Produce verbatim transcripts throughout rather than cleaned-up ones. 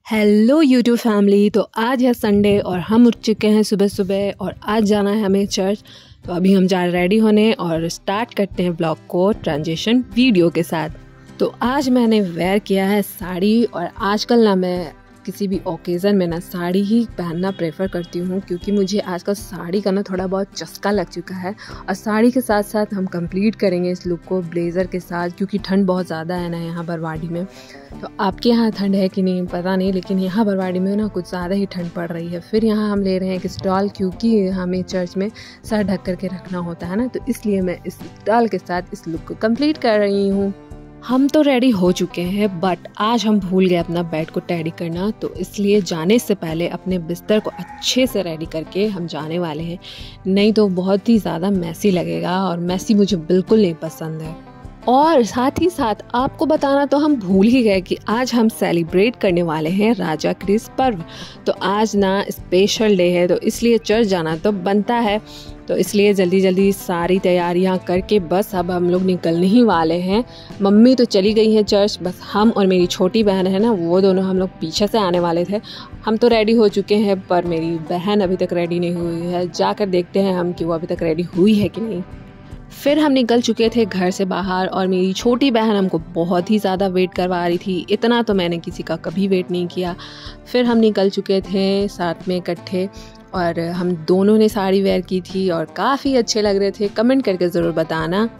Hello YouTube family. तो आज है संडे और हम उठ चुके हैं सुबह सुबह और आज जाना है हमें चर्च। तो अभी हम जा रेडी होने और स्टार्ट करते हैं ब्लॉग को ट्रांजिशन वीडियो के साथ। तो आज मैंने वेयर किया है साड़ी और आजकल ना मैं किसी भी ओकेज़न में ना साड़ी ही पहनना प्रेफर करती हूँ, क्योंकि मुझे आजकल साड़ी का ना थोड़ा बहुत चस्का लग चुका है। और साड़ी के साथ साथ हम कंप्लीट करेंगे इस लुक को ब्लेज़र के साथ, क्योंकि ठंड बहुत ज़्यादा है ना यहाँ बरवाड़ी में। तो आपके यहाँ ठंड है कि नहीं पता नहीं, लेकिन यहाँ बरवाड़ी में ना कुछ ज़्यादा ही ठंड पड़ रही है। फिर यहाँ हम ले रहे हैं एक स्टॉल, क्योंकि हमें चर्च में सर ढक कर के रखना होता है ना, तो इसलिए मैं इस स्टॉल के साथ इस लुक को कंप्लीट कर रही हूँ। हम तो रेडी हो चुके हैं, बट आज हम भूल गए अपना बेड को रेडी करना, तो इसलिए जाने से पहले अपने बिस्तर को अच्छे से रेडी करके हम जाने वाले हैं। नहीं तो बहुत ही ज़्यादा मैसी लगेगा और मैसी मुझे बिल्कुल नहीं पसंद है। और साथ ही साथ आपको बताना तो हम भूल ही गए कि आज हम सेलिब्रेट करने वाले हैं राजा क्रिस पर्व। तो आज ना स्पेशल डे है, तो इसलिए चर्च जाना तो बनता है। तो इसलिए जल्दी जल्दी सारी तैयारियां करके बस अब हम लोग निकलने ही वाले हैं। मम्मी तो चली गई हैं चर्च, बस हम और मेरी छोटी बहन है ना, वो दोनों हम लोग पीछे से आने वाले थे। हम तो रेडी हो चुके हैं, पर मेरी बहन अभी तक रेडी नहीं हुई है। जाकर देखते हैं हम कि वो अभी तक रेडी हुई है कि नहीं। फिर हम निकल चुके थे घर से बाहर और मेरी छोटी बहन हमको बहुत ही ज़्यादा वेट करवा रही थी। इतना तो मैंने किसी का कभी वेट नहीं किया। फिर हम निकल चुके थे साथ में इकट्ठे और हम दोनों ने साड़ी वेयर की थी और काफ़ी अच्छे लग रहे थे। कमेंट करके ज़रूर बताना।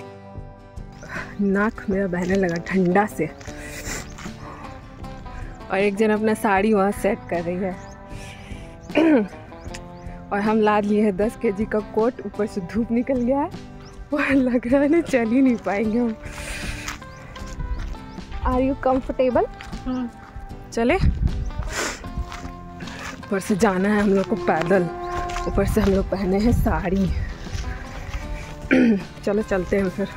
नाक मेरा बहने लगा ठंडा से, और एक जन अपना साड़ी वहाँ सेट कर रही है। और हम लाद लिए हैं दस केजी का कोट, ऊपर से धूप निकल गया है और लग रहा है ना चल ही नहीं पाएंगे हम। Are you comfortable? चले। ऊपर से जाना है हम लोग को पैदल, ऊपर से हम लोग पहने हैं साड़ी। चलो चलते हैं फिर।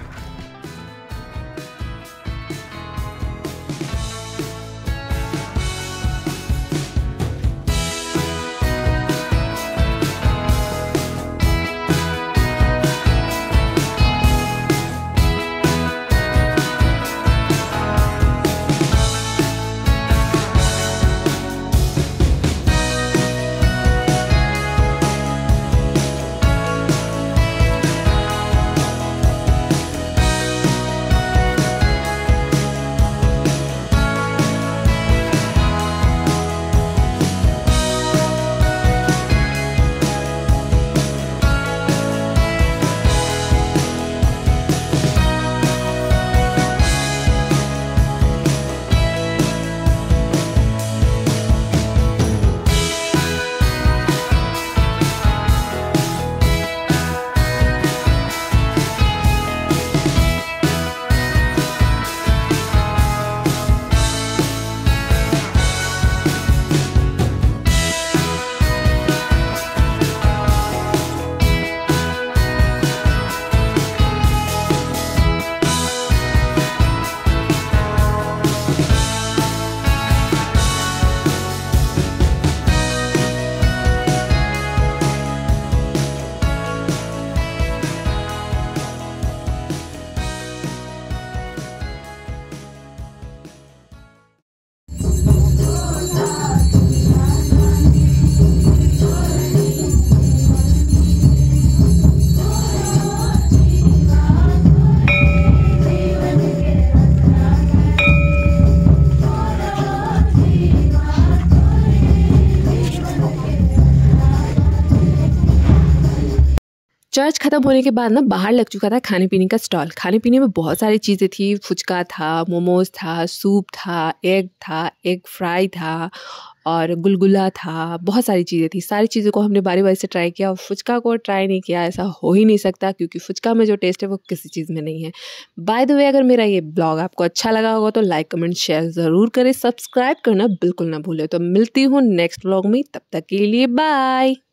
चर्च खत्म होने के बाद ना बाहर लग चुका था खाने पीने का स्टॉल। खाने पीने में बहुत सारी चीज़ें थी। फुचका था, मोमोज था, सूप था, एग था, एग फ्राई था और गुलगुला था। बहुत सारी चीज़ें थी। सारी चीज़ों को हमने बारी बारी से ट्राई किया और फुचका को ट्राई नहीं किया ऐसा हो ही नहीं सकता, क्योंकि फुचका में जो टेस्ट है वो किसी चीज़ में नहीं है। बाय द वे, अगर मेरा ये ब्लॉग आपको अच्छा लगा होगा तो लाइक कमेंट शेयर ज़रूर करें। सब्सक्राइब करना बिल्कुल ना भूलें। तो मिलती हूँ नेक्स्ट ब्लॉग में, तब तक के लिए बाय।